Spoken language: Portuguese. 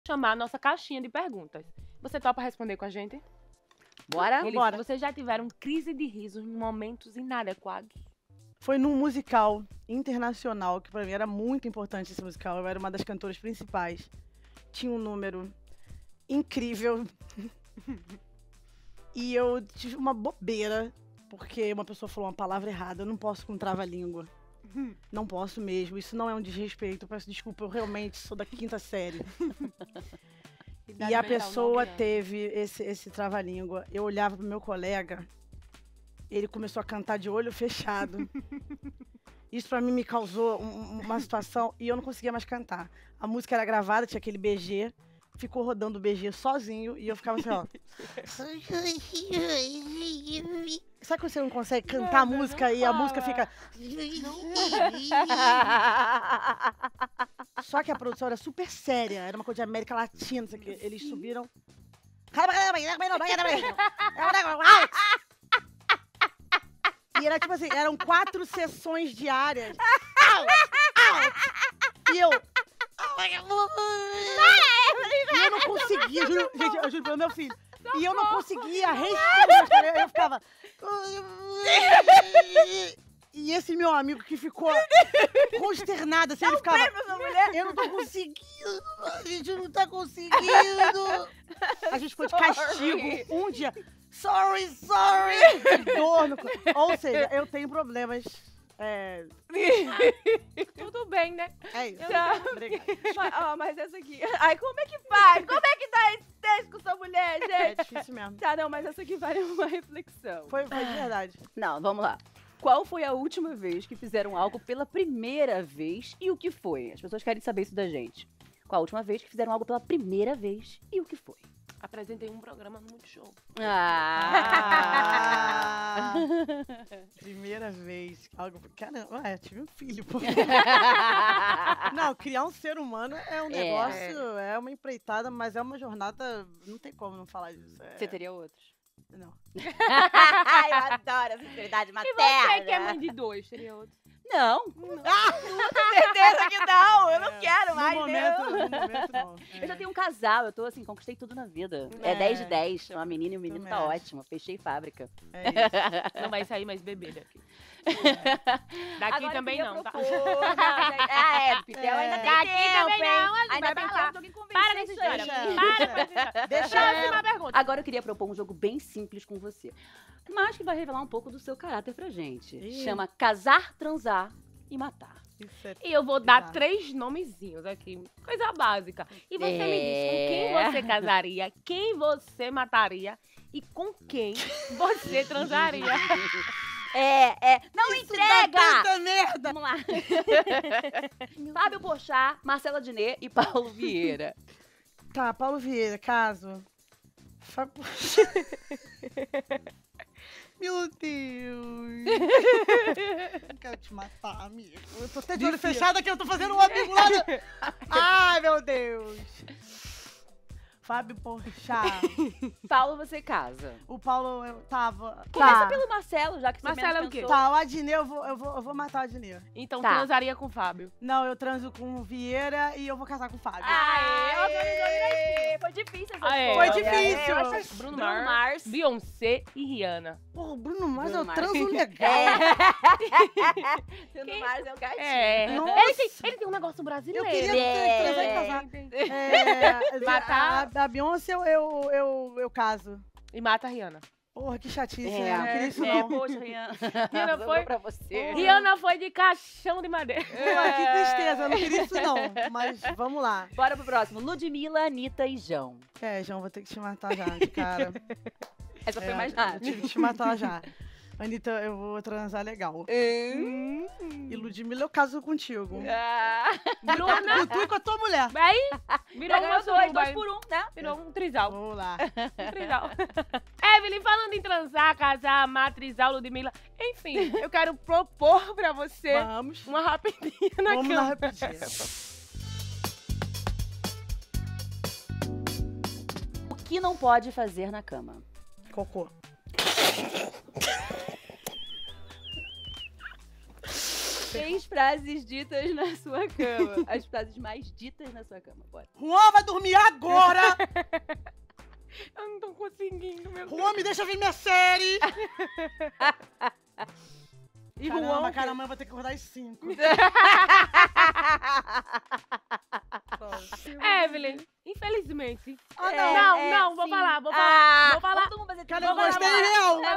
chamar a nossa caixinha de perguntas. Você topa responder com a gente? Bora? Bora. Vocês já tiveram crise de riso em momentos inadequados? Foi num musical internacional, que pra mim era muito importante esse musical. Eu era uma das cantoras principais. Tinha um número incrível. E eu tive uma bobeira, porque uma pessoa falou uma palavra errada. Eu não posso com trava-língua. Não posso mesmo. Isso não é um desrespeito. Eu peço desculpa, eu realmente sou da 5ª série. E a pessoa teve esse trava-língua. Eu olhava pro meu colega, ele começou a cantar de olho fechado. Isso pra mim me causou uma situação e eu não conseguia mais cantar. A música era gravada, tinha aquele BG, ficou rodando o BG sozinho e eu ficava assim, ó. Sabe quando você não consegue cantar a música e a música fica... Só que a produção era super séria, era uma coisa de América Latina, não sei o quê. Eles subiram... E era tipo assim, eram 4 sessões diárias. E eu... E eu não conseguia, gente, eu juro pelo meu filho. E eu não conseguia respirar, eu ficava... E esse meu amigo que ficou consternado, assim, ele ficava... Eu não tô conseguindo, a gente não tá conseguindo. A gente ficou de castigo um dia. Sorry. De dor no... Ou seja, eu tenho problemas... Tudo bem, né? É isso. Obrigada. Mas essa aqui... Ai, como é que faz? Como é que dá esse texto com sua mulher, É gente? difícil mesmo. Tá, não, mas essa aqui vale uma reflexão. Foi de verdade. Não, vamos lá. Qual foi a última vez que fizeram algo pela primeira vez e o que foi? As pessoas querem saber isso da gente. Qual a última vez que fizeram algo pela primeira vez e o que foi? Apresentei um programa no Multishow. Primeira vez. Algo... Caramba, tive um filho. Pô. Não, criar um ser humano é um negócio, é uma empreitada, mas é uma jornada, não tem como não falar disso. Você teria outros? Não. Eu adoro a sinceridade materna. E você que é mãe de 2, teria outro? Não. Certeza que não. Eu não quero mais, No momento, não. Eu já tenho um casal, eu tô assim, conquistei tudo na vida. É 10 de 10, uma menina e um menino, tá ótimo. Fechei fábrica. É isso. Não vai sair mais bebê daqui. Daqui Agora também eu não, tá? queria propor- Não, Pitel ainda tem Daqui tempo, também hein? não, Ainda vai tem pra lá. tempo de alguém convencer Para dessa isso história. aí. Para com essa história. Deixa Próxima pergunta. Agora eu queria propor um jogo bem simples com você, mas que vai revelar um pouco do seu caráter pra gente. Ih. Chama Casar, Transar e Matar. Isso é... E eu vou dar Exato. 3 nomezinhos aqui, coisa básica. E você me diz com quem você casaria, quem você mataria e com quem você transaria. Não Isso entrega! dá tanta merda! Vamos lá. Fábio Porchat, Marcela Diné e Paulo Vieira. Tá, Paulo Vieira, caso. Meu Deus. Eu quero te matar, amigo. Eu tô até de olho fechado aqui, eu tô fazendo um amigo lá. Ai, meu Deus. Fábio Porchat. Paulo, você casa. O Paulo, eu tava... Começa pelo Marcelo, já que você Marcelo menos é o quê? pensou. Tá, o Adnê, eu vou matar o Adnê. Então Tá. transaria com o Fábio. Não, eu transo com o Vieira e eu vou casar com o Fábio. Aê! Foi difícil essa Aê. escolha. Foi difícil. Eu acho- Bruno Bruno Mars, Mars. Beyoncé e Rihanna. Pô, o Bruno Mars é Bruno um Mars. transo legal. Bruno Mars é o gatinho. Nossa. Ele tem um negócio brasileiro. Eu queria transar e casar. Matar. A Beyoncé eu caso. E mata a Rihanna. Porra, que chatice, né? Não queria isso, É, não. poxa, Rihanna. Rihanna Sobrou foi- pra você. Rihanna foi de caixão de madeira. Pô, que tristeza, eu não queria isso, não. Mas vamos lá. Bora pro próximo. Ludmilla, Anitta e João. João, vou ter que te matar já, de cara. Essa foi mais Eu nada. tive que te matar já. Anitta, eu vou transar legal. E Ludmilla, eu caso contigo. Bruna. Com tu e com a tua mulher. Aí, virou Já uma ganhou suruba. dois por um, né? Virou um trisal. Vamos lá. Um trisal. Evelyn, falando em transar, casar, amar, trisal, Ludmilla. Enfim, eu quero propor pra você Vamos. uma rapidinha na Vamos na cama. rapidinha. O que não pode fazer na cama? Cocô. 6 frases ditas na sua cama. As frases mais ditas na sua cama, bora. Juan vai dormir agora! Eu não tô conseguindo, meu Deus. Juan, me deixa ver minha série! E Caramba, Juan, cara, amanhã eu vou ter que acordar às 5. Evelyn, infelizmente. Ah, Não, vou sim. falar. Ah, Vou falar. vamos fazer Cara, eu Vou falar, gostei real.